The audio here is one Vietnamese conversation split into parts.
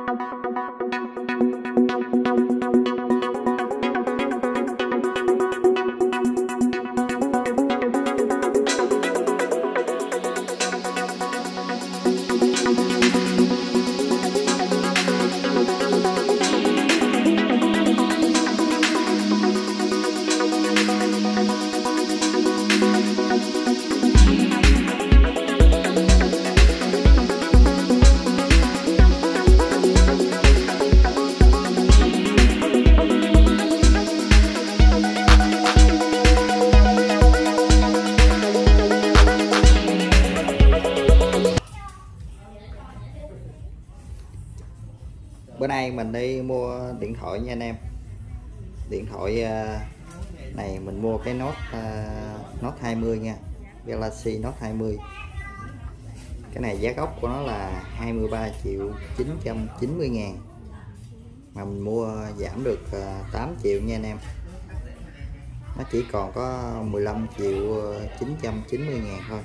Bữa nay mình đi mua điện thoại nha anh em. Điện thoại này mình mua cái Note 20 nha, Galaxy Note 20. Cái này giá gốc của nó là 23.990.000, mà mình mua giảm được 8 triệu nha anh em. Nó chỉ còn có 15.990.000 thôi.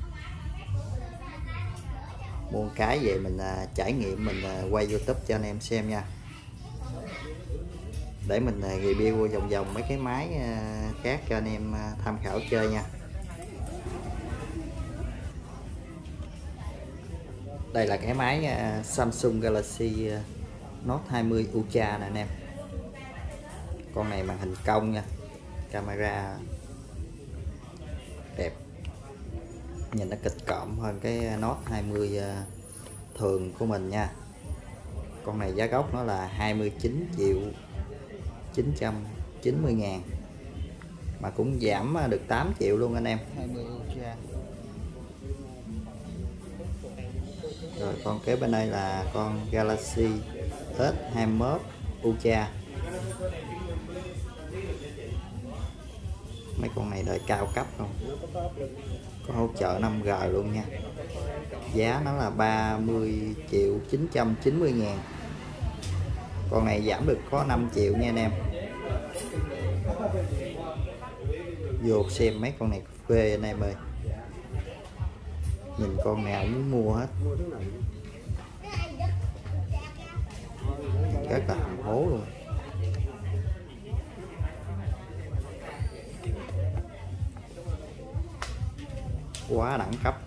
Mua một cái về mình trải nghiệm, mình quay YouTube cho anh em xem nha, để mình review vòng vòng mấy cái máy khác cho anh em tham khảo chơi nha. Đây là cái máy Samsung Galaxy Note 20 Ultra nè anh em. Con này màn hình cong nha, camera đẹp, nhìn nó kịch cộm hơn cái Note 20 thường của mình nha. Con này giá gốc nó là 29.990.000, mà cũng giảm được 8 triệu luôn anh em. 20 Ultra. Rồi còn kế bên đây là con Galaxy S21 Ultra. Mấy con này đời cao cấp không, có hỗ trợ 5G luôn nha. Giá nó là 30.990.000. Con này giảm được có 5 triệu nha anh em. Vô xem mấy con này phê anh em ơi, nhìn con nào cũng mua hết, rất là hầm hố luôn. Quá đẳng cấp.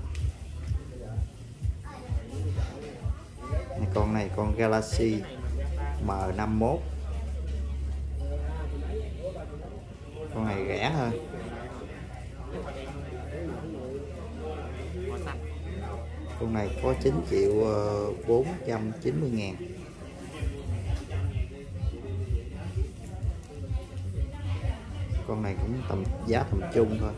Con này con Galaxy M51. Con này rẻ hơn. Con này có 9.490.000. Con này cũng tầm giá tầm trung thôi.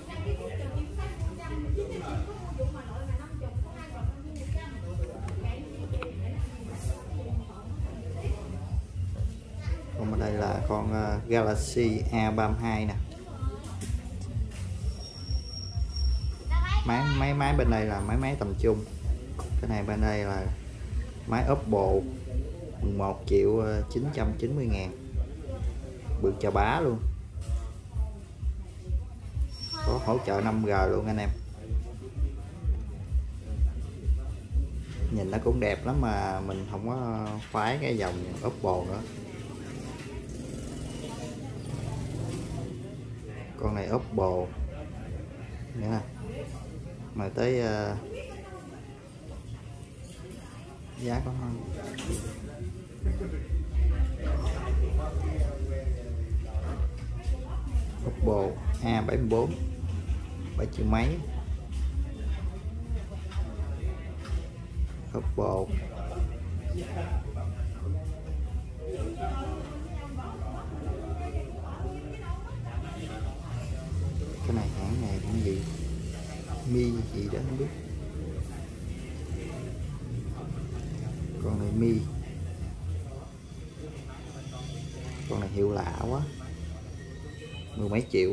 Còn bên đây là con Galaxy A32 nè. Máy bên đây là máy tầm trung. Cái này bên đây là máy Oppo 11.990.000, bự chà bá luôn, có hỗ trợ 5G luôn anh em. Nhìn nó cũng đẹp lắm mà mình không có khoái cái dòng Oppo nữa. Con này Oppo nữa nè, mà tới giá có Oppo A74 7 triệu mấy. Oppo cái này hãng này cái gì, Mi gì đó không biết. Con này Mi, con này hiệu lạ quá, 10 mấy triệu.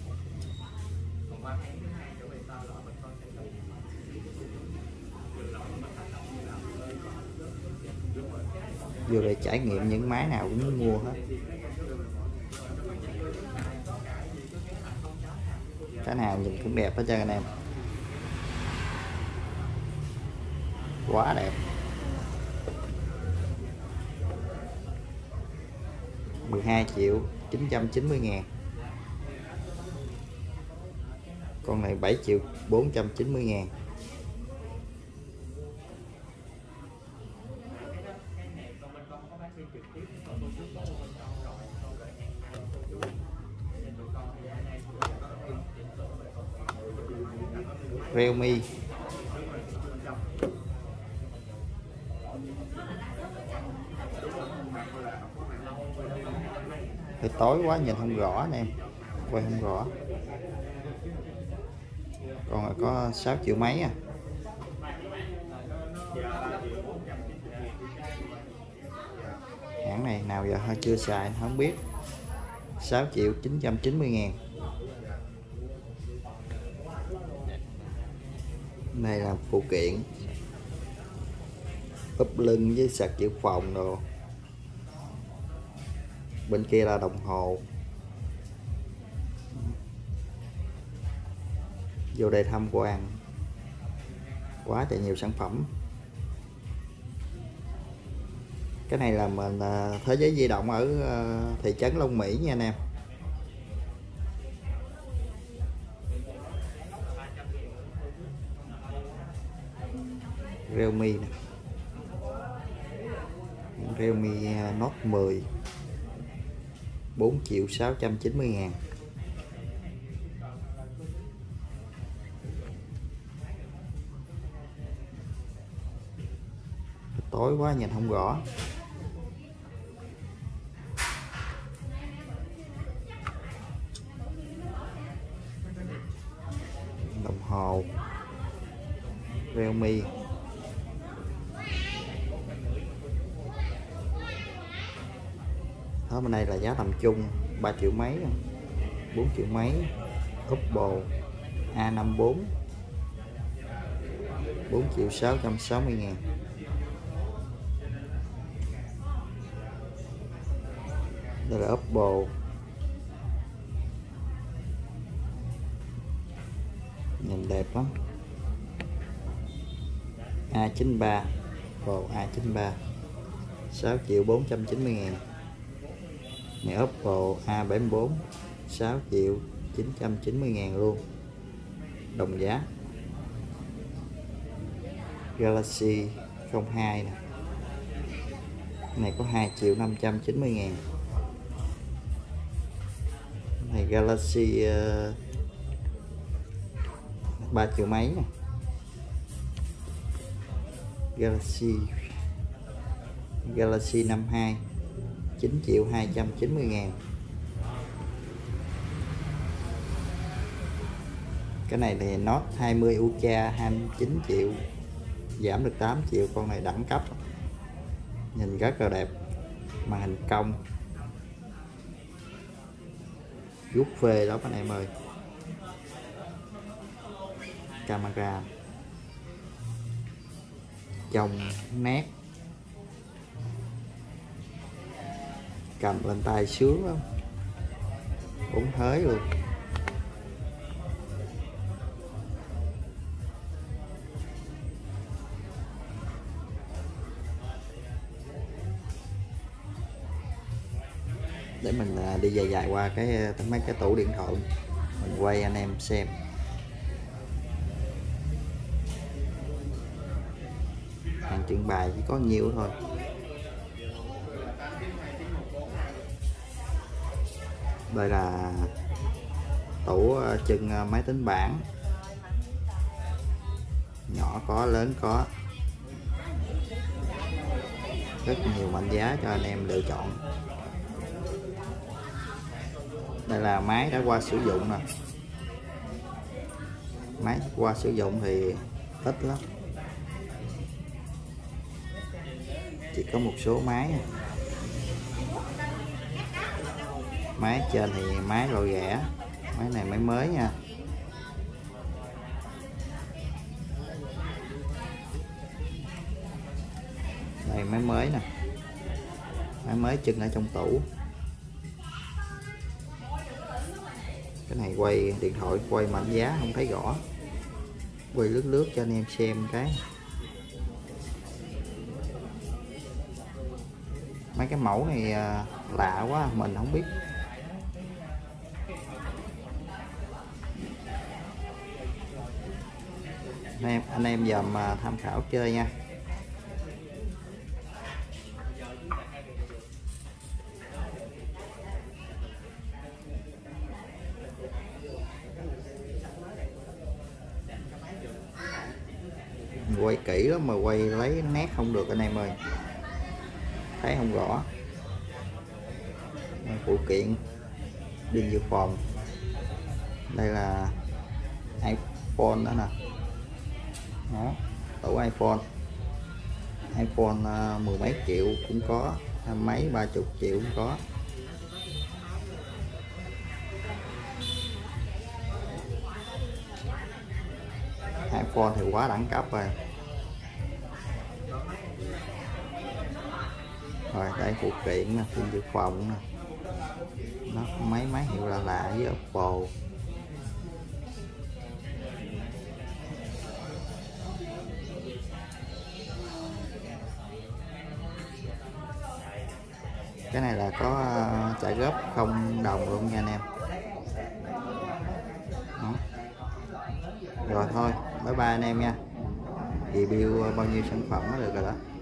Vô để trải nghiệm những máy nào cũng muốn mua hết. Cái nào nhìn cũng đẹp hết trơn anh em, quá đẹp. 12 triệu 990 ngàn. Con này 7 triệu 490 ngàn. Realme thì tối quá nhìn không rõ anh em, quay không rõ. Còn là có 6 triệu mấy à. Hãng này nào giờ hơi chưa xài không biết. 6 triệu 990 ngàn. Này là phụ kiện úp lưng với sạc dự phòng đồ. Bên kia là đồng hồ. Vô đây tham quan quá trời nhiều sản phẩm. Cái này là mình thế giới di động ở thị trấn Long Mỹ nha anh em. Realme nè, Realme Note 10 4 triệu 690 ngàn. Tối quá nhìn không rõ. Đồng hồ Realme. Đó, bên đây là giá tầm trung 3 triệu mấy, 4 triệu mấy. Oppo A54 4 triệu 660 ngàn. Đây là Oppo nhìn đẹp lắm. A93 Oppo A93 6 triệu 490 ngàn. Này Oppo A74 6 triệu 990 ngàn luôn, đồng giá. Galaxy 02 nè, này có 2 triệu 590 ngàn. Này Galaxy 3 triệu mấy nè. Galaxy 52 9 triệu 290 ngàn. Cái này thì Note 20 Ultra 29 triệu, giảm được 8 triệu. Con này đẳng cấp, nhìn rất là đẹp, màn hình cong, vuốt phê đó anh em ơi. Camera trong nét, cầm lên tay sướng lắm, 4 thế luôn. Để mình đi dài qua mấy cái tủ điện thoại mình quay anh em xem. Hàng trưng bày chỉ có nhiều thôi. Đây là tủ trưng máy tính bảng, nhỏ có lớn có, rất nhiều mệnh giá cho anh em lựa chọn. Đây là máy đã qua sử dụng nè. Máy qua sử dụng thì ít lắm, chỉ có một số máy. Máy trên thì máy loại rẻ, máy này máy mới nha. Đây máy mới nè, máy mới trưng ở trong tủ. Cái này quay điện thoại quay mệnh giá không thấy rõ, quay lướt lướt cho anh em xem cái. Mấy cái mẫu này lạ quá mình không biết. Anh em dòm tham khảo chơi nha. Quay kỹ lắm mà quay lấy nét không được anh em ơi, thấy không rõ. Phụ kiện pin dự phòng, đây là iPhone đó nè, đó tủ iPhone mười mấy triệu cũng có, mấy 30 triệu cũng có. iPhone thì quá đẳng cấp rồi. Rồi đây phụ kiện nè, pin dự phòng nè, nó mấy máy hiệu lạ với Oppo. Cái này là có trả góp 0 đồng luôn nha anh em. Đó. Rồi thôi, bye bye anh em nha. Review bao nhiêu sản phẩm nó được rồi đó.